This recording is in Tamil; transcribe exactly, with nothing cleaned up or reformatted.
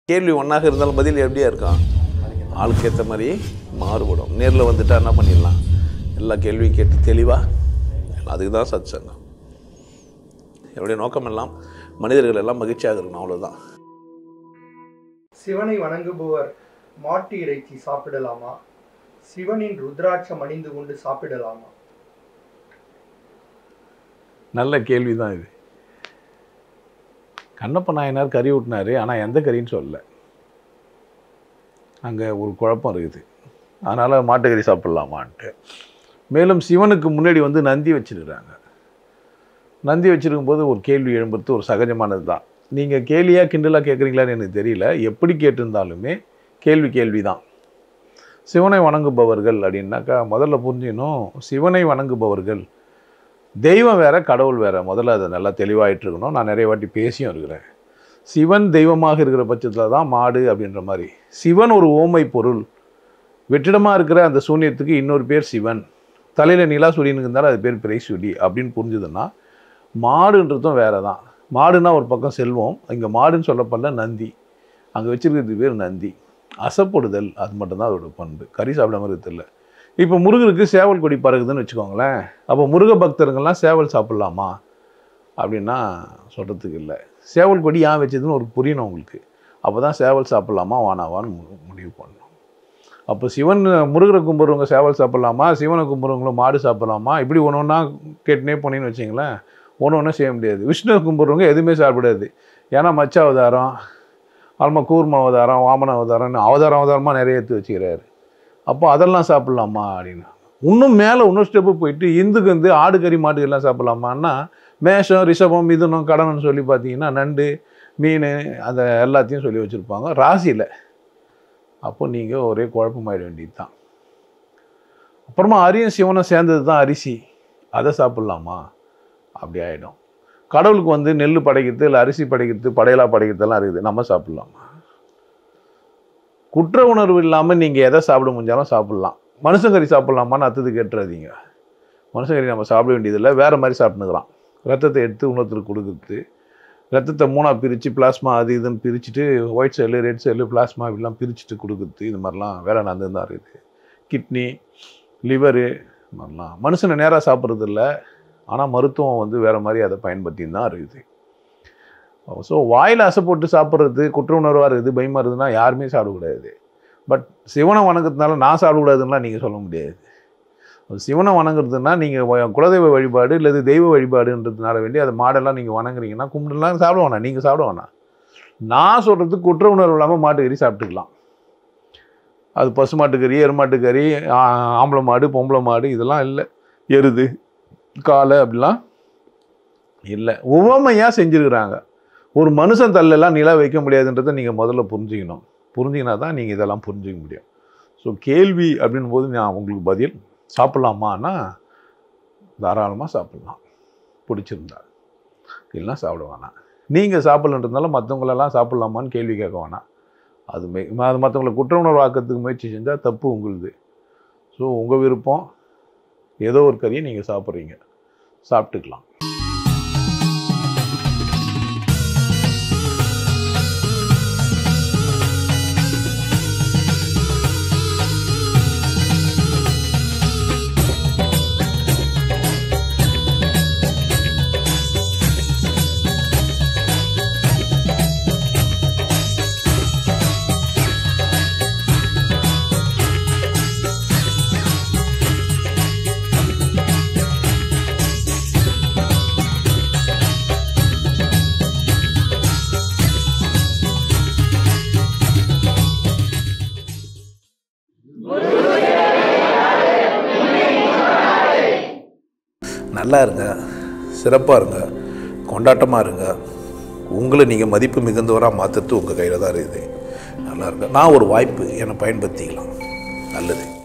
கேள்வி ஒன்றாக இருந்தாலும் பதில் எப்படியா இருக்கும்? ஆளுக்கு ஏற்ற மாதிரி மாறுபடும். நேரில் வந்துட்டா என்ன பண்ணிடலாம்? எல்லா கேள்வியும் கேட்டு தெளிவாக, அதுக்கு தான் சத் சங்கம். என்னுடைய நோக்கம் எல்லாம் மனிதர்கள் எல்லாம் மகிழ்ச்சியாக இருக்கணும், அவ்வளோதான். சிவனை வணங்குபவர் மாட்டு இறைச்சி சாப்பிடலாமா? சிவனின் ருத்ராட்சம் அணிந்து கொண்டு சாப்பிடலாமா? நல்ல கேள்வி தான் இது. கண்ணப்ப நாயனார் கறி ஊட்டினார், ஆனால் எந்த கறின்னு சொல்லலை. அங்கே ஒரு குழப்பம் இருக்குது. அதனால் மாட்டுக்கறி சாப்பிட்லாமான்ட்டு. மேலும் சிவனுக்கு முன்னாடி வந்து நந்தி வச்சுருக்கிறாங்க. நந்தி வச்சுருக்கும்போது ஒரு கேள்வி எழும்புறது ஒரு சகஜமானது தான். நீங்கள் கேள்வியாக கிண்டலாக கேட்குறீங்களான்னு எனக்கு தெரியல. எப்படி கேட்டிருந்தாலுமே கேள்வி கேள்வி தான். சிவனை வணங்குபவர்கள் அப்படின்னாக்கா முதல்ல புரிஞ்சிக்கணும், சிவனை வணங்குபவர்கள் தெய்வம் வேற, கடவுள் வேற. முதல்ல அதை நல்லா தெளிவாகிட்டு இருக்கணும். நான் நிறைய வாட்டி பேசியும் இருக்கிறேன். சிவன் தெய்வமாக இருக்கிற பட்சத்தில் தான் மாடு அப்படின்ற மாதிரி. சிவன் ஒரு ஓமை பொருள். வெற்றிடமாக இருக்கிற அந்த சூன்யத்துக்கு இன்னொரு பேர் சிவன். தலையில் நிலா சுடின்னு இருந்தாலும் அது பேர் பிறை சுடி அப்படின்னு புரிஞ்சுதுன்னா, மாடுன்றதும் வேறு தான். மாடுனா ஒரு பக்கம் செல்வம், இங்கே மாடுன்னு சொல்லப்படல நந்தி. அங்கே வச்சுருக்கிறது பேர் நந்தி. அசைப்படுதல், அது மட்டும்தான் அதோட பண்பு. கறி சாப்பிட மாதிரி தெரியல. இப்போ முருகருக்கு சேவல் கொடி பறகுதுன்னு வச்சுக்கோங்களேன். அப்போ முருக பக்தர்கள்லாம் சேவல் சாப்பிட்லாமா அப்படின்னா சொல்கிறதுக்கு இல்லை. சேவல் கொடி ஏன் வச்சதுன்னு ஒரு புரியணும் உங்களுக்கு. அப்போ தான் சேவல் சாப்பிட்லாமா வானாவான்னு முடிவு பண்ணணும். அப்போ சிவன் முருகரை கும்பிட்றவங்க சேவல் சாப்பிட்லாமா, சிவனை கும்பிட்றவங்களும் மாடு சாப்பிட்லாமா, இப்படி ஒன்று ஒன்றா கேட்டுனே போனேன்னு வச்சிங்களேன், ஒன்று ஒன்றும் செய்ய முடியாது. விஷ்ணுவை கும்பிட்றவங்க எதுவுமே சாப்பிடாது. ஏன்னா மச்ச அவதாரம், ஆல்மா கூர்ம அவதாரம், வாமன அவதாரம்னு அவதாரம் அவதாரமாக நிறைய எடுத்து வச்சுக்கிறாரு. அப்போ அதெல்லாம் சாப்பிட்லாமா அப்படின்னா, இன்னும் மேலே இன்னும் ஸ்டெப்பு போயிட்டு இந்துக்கு வந்து ஆடு கறி மாட்டுக்கெல்லாம் சாப்பிட்லாமான்னா, மேஷம் ரிஷபம் மிதுனம் கடனம்னு சொல்லி பார்த்தீங்கன்னா நண்டு மீன் அதை எல்லாத்தையும் சொல்லி வச்சுருப்பாங்க ராசியில். அப்போ நீங்கள் ஒரே குழப்பமாயிட வேண்டியது தான். அப்புறமா அரியும் சிவனும் சேர்ந்தது தான் அரிசி, அதை சாப்பிட்லாமா அப்படி ஆகிடும். கடவுளுக்கு வந்து நெல் படைக்கிறது இல்லை அரிசி படைக்கிறது படையலாக படைக்கிறதெல்லாம் இருக்குது, நம்ம சாப்பிட்லாமா? குற்ற உணர்வு இல்லாமல் நீங்கள் எதை சாப்பிட முடிஞ்சாலும் சாப்பிட்லாம். மனுஷங்கறி சாப்பிட்லாமான்னு அத்தது கேட்டுறாதீங்க. மனுஷங்கறி நம்ம சாப்பிட வேண்டியதில்லை, வேறு மாதிரி சாப்பிட்டுக்கிறான். ரத்தத்தை எடுத்து உணர்த்துக்கு கொடுக்குறது, ரத்தத்தை மூணாக பிரித்து பிளாஸ்மா அது இதுன்னு பிரிச்சுட்டு white cell red cell plasma இப்படிலாம் பிரிச்சுட்டு கொடுக்குறது, இது மாதிரிலாம் வேலை நடந்து தான் இருக்குது. கிட்னி லிவரு இது மாதிரிலாம் மனுஷனை நேராக சாப்பிட்றது இல்லை, ஆனால் மருத்துவம் வந்து வேறு மாதிரி அதை பயன்படுத்தின்னு தான் இருக்குது. ஸோ வாயில் அசை போட்டு சாப்பிட்றது குற்ற உணர்வாக இருக்குது, பயமாக இருக்குதுன்னா யாருமே சாப்பிடக்கூடாது. பட் சிவனை வணங்குறதுனால நான் சாப்பிடக்கூடாதுன்னா நீங்கள் சொல்ல முடியாது. சிவனை வணங்குறதுன்னா நீங்கள் குலதெய்வ வழிபாடு இல்லை தெய்வ வழிபாடுன்றதுனால வேண்டி அதை மாடெல்லாம் நீங்கள் வணங்குறீங்கன்னா கும்பிடலாம், சாப்பிட வேணாம், நீங்கள் சாப்பிட வேணாம். நான் சொல்கிறது குற்ற உணர்வு இல்லாமல் மாட்டுக்கறி சாப்பிட்டுக்கலாம். அது பசு மாட்டுக்கறி, எருமாட்டுக்கறி, ஆம்பளை மாடு பொம்பளை மாடு இதெல்லாம் இல்லை, எருது காலை அப்படிலாம் இல்லை. உவமையாக செஞ்சுருக்கிறாங்க. ஒரு மனுஷன் தள்ளெல்லாம் நிலா வைக்க முடியாதுன்றதை நீங்கள் முதல்ல புரிஞ்சுக்கணும். புரிஞ்சிங்கன்னா தான் நீங்கள் இதெல்லாம் புரிஞ்சிக்க முடியும். ஸோ கேள்வி அப்படின் போது நான் உங்களுக்கு பதில் சாப்பிட்லாமான்னா தாராளமாக சாப்பிட்லாம், பிடிச்சிருந்தா. இல்லைன்னா சாப்பிட வேணாம். நீங்கள் சாப்பிட்லன்றதுனால மற்றவங்களெல்லாம் சாப்பிட்லாமான்னு கேள்வி கேட்க வேணாம். அது மே அது மற்றவங்களை குற்ற உணர்வு ஆக்கிறதுக்கு முயற்சி செஞ்சால் தப்பு உங்களுது. ஸோ உங்கள் விருப்பம், ஏதோ ஒரு கறியை நீங்கள் சாப்பிட்றீங்க, சாப்பிட்டுக்கலாம். நல்லா இருங்க, சிறப்பாக இருங்க, கொண்டாட்டமாக இருங்க. உங்களை நீங்கள் மதிப்பு மிகுந்தவராக மாற்றுறது உங்கள் கையில் தான் இருக்குது. நல்லா இருங்க. நான் ஒரு வாய்ப்பு என்னை பயன்படுத்திக்கலாம். நல்லது.